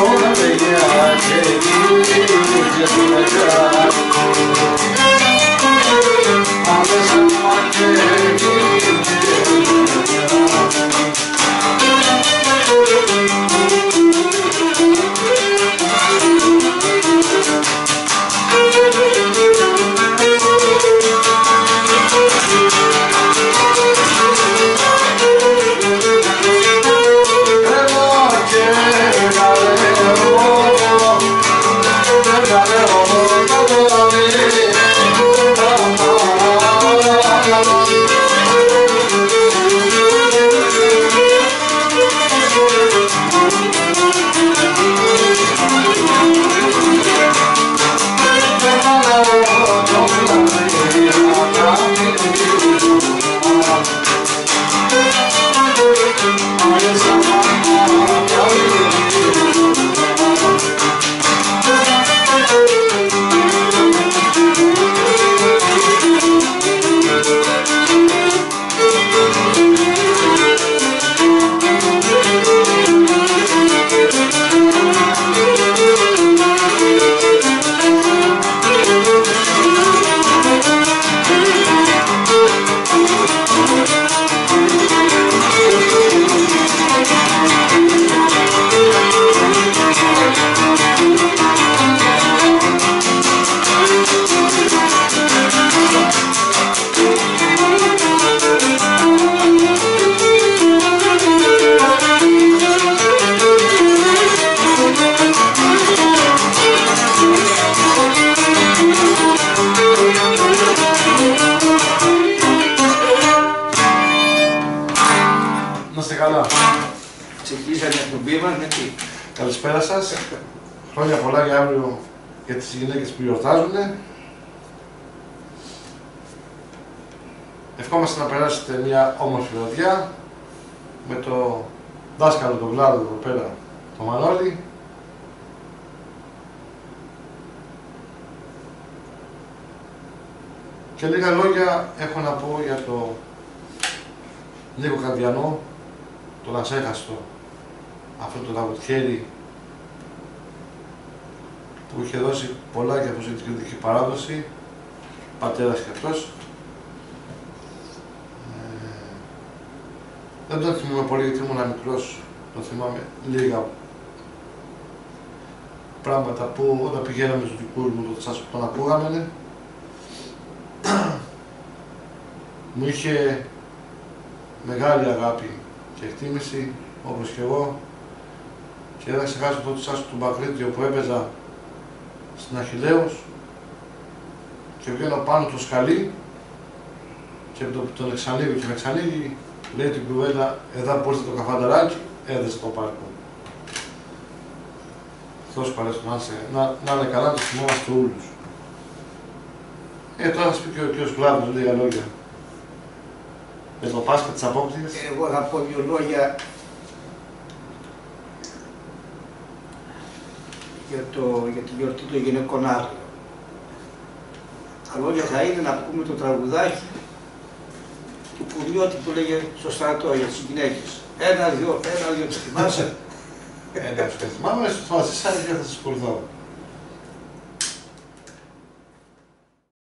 Καλησπέρα σας. Χρόνια πολλά για αύριο για τις γυναίκες που γιορτάζουν. Ευχόμαστε να περάσετε μια όμορφη βραδιά με το δάσκαλο τον Κλάδο εδώ πέρα, το Μανώλη. Και λίγα λόγια έχω να πω για το Νίκο Κανδιανό, τον ασέχαστο, αυτό το λαβοτιέρι που είχε δώσει πολλά και από την κριτική παράδοση, πατέρας και αυτός. Δεν τον θυμάμαι πολύ γιατί ήμουν μικρός, τον θυμάμαι λίγα πράγματα που όταν πηγαίναμε στους δικούς μου τον ακούγαμε. Μου είχε μεγάλη αγάπη και εκτίμηση, όπως και εγώ, και δεν ξεχάσω το τσάσο του Μπακρίτιο που έπαιζα στην Αχιλλέους και βγαίνω πάνω το σκαλί και τον εξανοίγει και με εξανοίγει, λέει την κουβέντα, εδώ που ήρθε το καφανταράκι, έδεσε το πάρκο. Θεός παρέσου να είναι καλά, το θυμόμαστε όλους. Τώρα θα σου πει και ο κ. Κλάδος λίγα λόγια. Με το Πάσχα της Απόκτησης. Εγώ θα πω δύο λόγια για τη γιορτή των γυναικών αύριο. Τα λόγια θα είναι να πούμε το τραγουδάκι του Κουριώτη που λέγε στο στρατό για τις γυναίκες. Ένα, δυο, το θυμάσαι. Εντάξει, θυμάμαι, στο θυμάσαι, σαν και θα σας ακολουθώ.